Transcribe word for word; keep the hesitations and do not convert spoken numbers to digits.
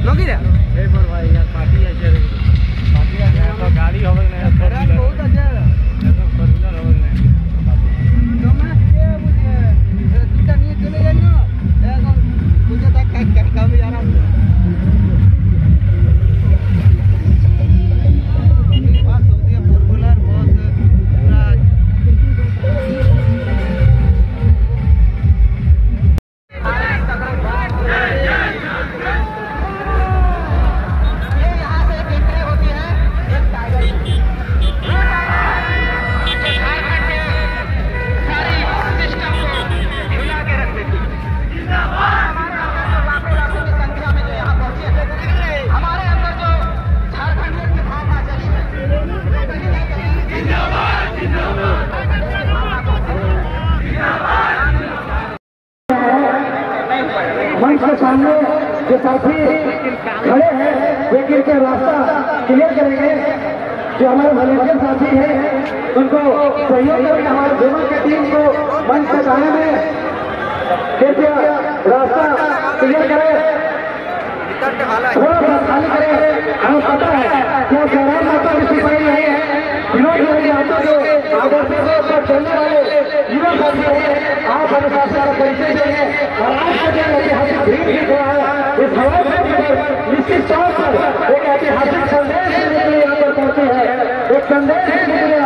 लोगी रे ए पर भाई यार पार्टी है चले पार्टी है तो गाड़ी होवे नहीं खराब बहुत अच्छा है तो फोर व्हीलर होवे नहीं तो मैं ये मुझे दूसरा नहीं चले जाए ना एकदम मुझे तक का काम यार मंच के सामने जो साथी खड़े हैं वे इनका रास्ता क्लियर करेंगे। जो हमारे वॉलंटियर साथी हैं उनको सहयोग करेंगे। हमारे दोनों की टीम को मंच के आने में कृपया रास्ता क्लियर करें, थोड़ा सा खाली करें। हमें पता है क्या जयराम माता की सिपाही नहीं है, विनोद यादव के आदर्श पर चलने वाले युवा साथी हैं। आप अनुशासन का परिचय देंगे और आज का जो ऐतिहासिक भीड़ दिख रहा है इस हवाई पर निश्चित तौर पर एक ऐतिहासिक संदेश देने के लिए यहाँ पर पहुंचे हैं। एक संदेश देने के लिए